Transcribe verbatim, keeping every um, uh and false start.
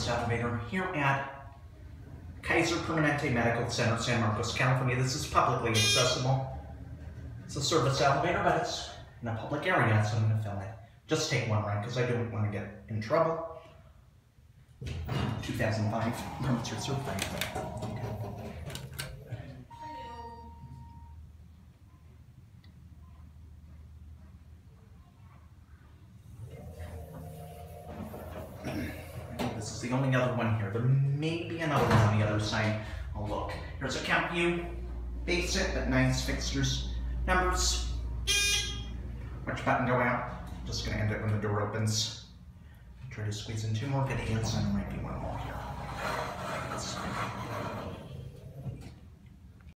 service elevator here at Kaiser Permanente Medical Center, San Marcos, California. This is publicly accessible. It's a service elevator, but it's in a public area, so I'm going to film it. Just take one ride, because I don't want to get in trouble. two thousand five, permits are certified. Okay. This is the only other one here. There may be another one on the other side. I'll look. Here's a count view. Basic, but nice fixtures. Numbers. Which button go out? Just gonna end it when the door opens. Try to squeeze in two more videos, and there might be one more here. Let's